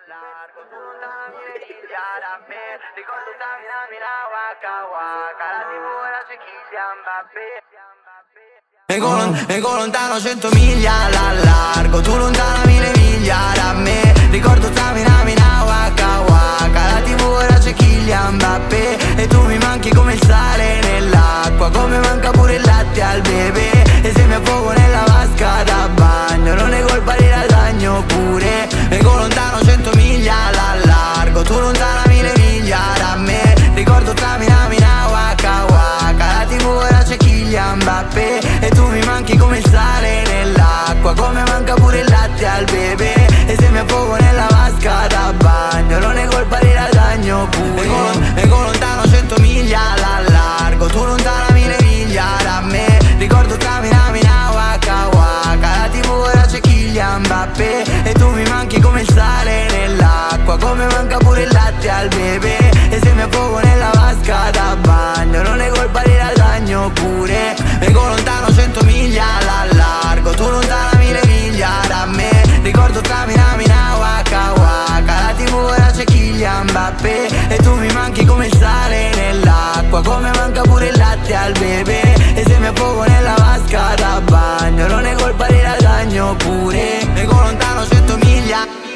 largo, tu lontana mille miglia da me. Ricordo Samina, Mina, Waka Waka, la TV ora c'è Kylian Mbappé. Vengo lontano 100 miglia alla largo, tu lontana mille miglia da me. Ricordo Samina, Mina, Waka Waka, la TV ora c'è Kylian Mbappé. E tu mi manchi come il sale nell'acqua, come manca pure il latte al bebè. E se mi affogo nella vasca da bagno, non è colpa di lasagno pure. Vengo lontano 100 miglia alla largo, tu lontana mille miglia da me. Ricordo Samina, Mina, Waka Waka, la TV ora c'è Kylian Mbappé. E tu mi manchi come il sale nell'acqua, come manca pure il latte al bebè. E se mi affogo nella vasca da bagno, non è colpa di lasagno pure. Vengo lontano 100 miglia alla largo, tu lontana mille miglia da me. Ricordo Samina, Mina, Waka Waka, la TV ora c'è Kylian Mbappé. E tu mi manchi come il sale nell'acqua, come manca pure il latte al bebè. E se mi affogo nella vasca da bagno, non è colpa di lasagno pure. Vengo lontano 100 miglia alla largo, tu lontana mille miglia da me. Ricordo Samina, Mina, Waka Waka, la TV ora c'è Kylian Mbappé. E tu mi manchi come il sale nell'acqua, come manca pure il latte al bebè. E se mi affogo nella vasca da bagno, non è colpa di lasagno pure. Vengo lontano 100 miglia